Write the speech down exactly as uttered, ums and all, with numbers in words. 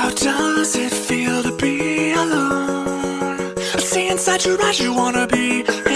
How does it feel to be alone? I see inside your eyes you wanna be